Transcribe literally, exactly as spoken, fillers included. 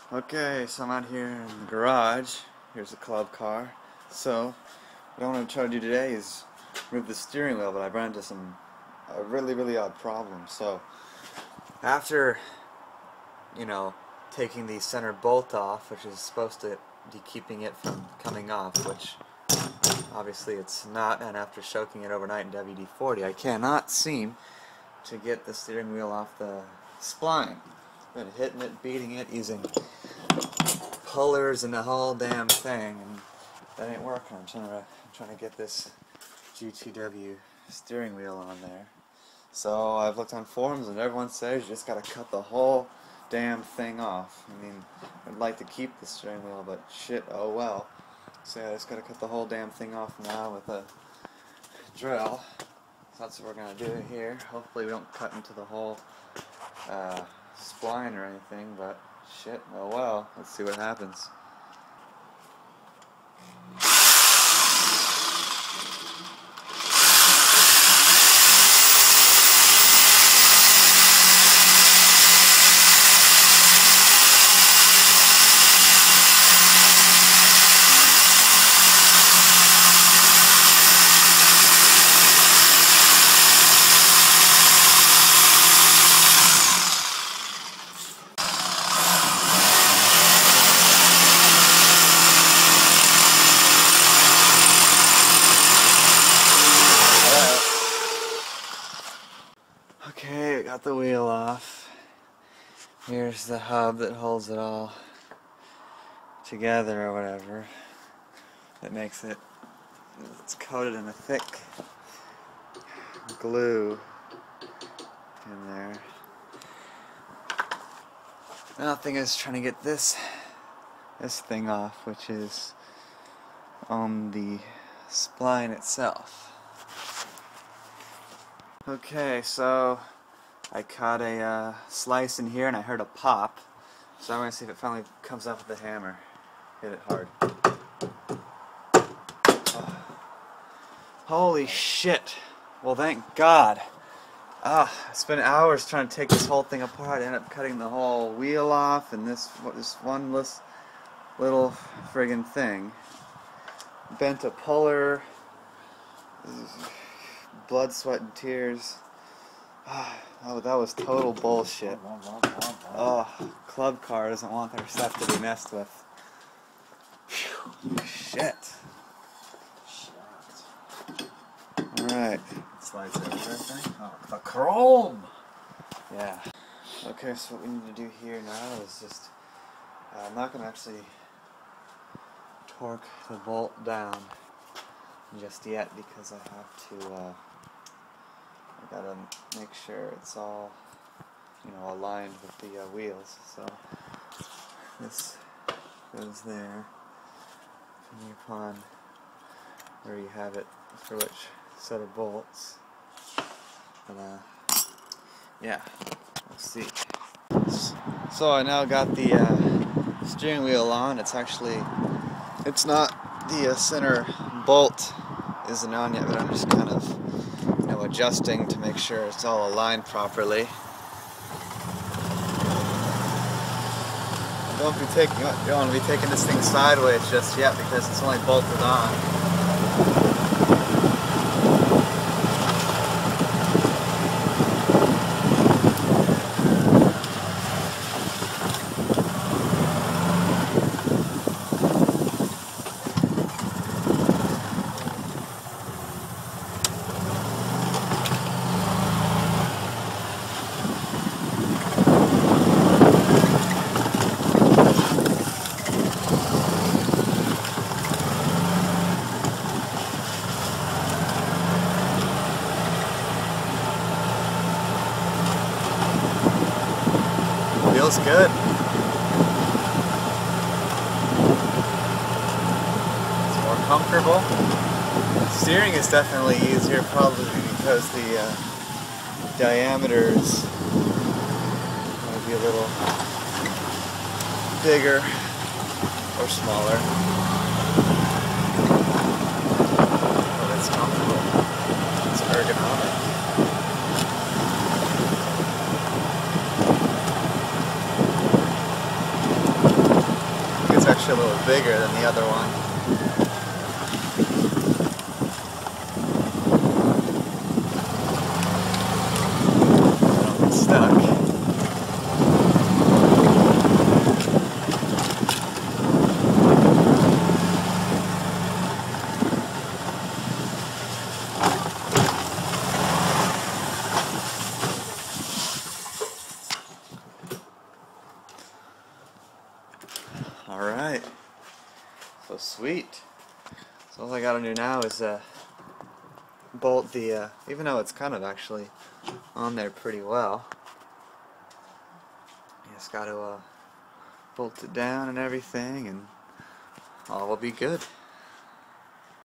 Okay, so I'm out here in the garage. Here's the club car. So, what I want to try to do today is move the steering wheel, but I ran into some a really, really odd problem. So, after, you know, taking the center bolt off, which is supposed to be keeping it from coming off, which obviously it's not, and after soaking it overnight in W D forty, I cannot seem to get the steering wheel off the spline. Been hitting it, beating it, using pullers and the whole damn thing, and that ain't working. I'm trying to, I'm trying to get this G T W steering wheel on there. So I've looked on forums and everyone says you just gotta cut the whole damn thing off. I mean, I'd like to keep the steering wheel, but shit, oh well. So yeah, I just gotta cut the whole damn thing off now with a drill. So that's what we're gonna do here. Hopefully we don't cut into the whole uh, spline or anything, but shit, oh well. Let's see what happens. Okay, got the wheel off. Here's the hub that holds it all together or whatever. That makes it, it's coated in a thick glue in there. Now the thing is trying to get this this thing off, which is on the spline itself. Okay, so I caught a uh, slice in here and I heard a pop, so I'm going to see if it finally comes up with the hammer. Hit it hard. Oh. Holy shit. Well, thank God. Ah, I spent hours trying to take this whole thing apart. I ended up cutting the whole wheel off and this, this one little friggin' thing. Bent a puller. Blood, sweat, and tears. Oh, that was total bullshit. Oh, club car doesn't want their stuff to be messed with. Phew, shit. Alright. Slides over everything. Oh, the chrome! Yeah. Okay, so what we need to do here now is just... Uh, I'm not going to actually torque the bolt down just yet because I have to... Uh, I gotta make sure it's all, you know, aligned with the uh, wheels. So this goes there, depending upon where you have it for which set of bolts. And uh, yeah, we'll see. So I now got the uh, steering wheel on. It's actually, it's not the uh, center bolt isn't on yet, but I'm just kind of adjusting to make sure it's all aligned properly. Don't be taking, you don't want to be taking this thing sideways just yet because it's only bolted on. Feels good. It's more comfortable. Steering is definitely easier, probably because the uh, diameters might be a little bigger or smaller. But it's comfortable. It's ergonomic. It's actually a little bigger than the other one. Don't get stuck. Alright, so sweet. So all I gotta do now is uh, bolt the, uh, even though it's kind of actually on there pretty well, you just gotta uh, bolt it down and everything, and all will be good.